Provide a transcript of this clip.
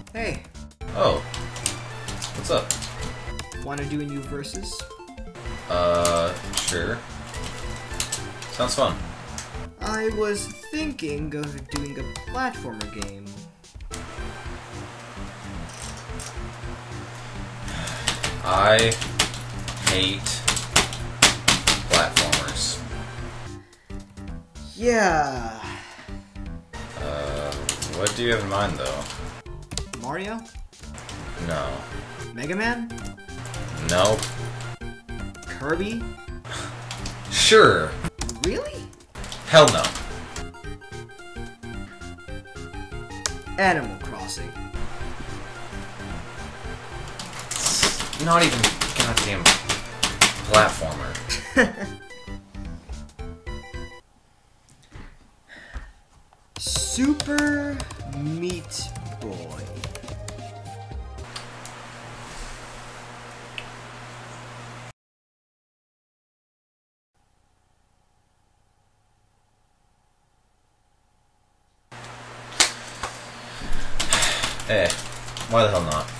Hey, Oh, what's up? wanna do a new versus? Sure. Sounds fun. I was thinking of doing a platformer game. I hate platformers. Yeah. What do you have in mind, though? Mario? No. Mega Man? Nope. Kirby? Sure. Really? Hell no. Animal Crossing. Not even goddamn platformer. Super Meat Boy. Eh, why the hell not?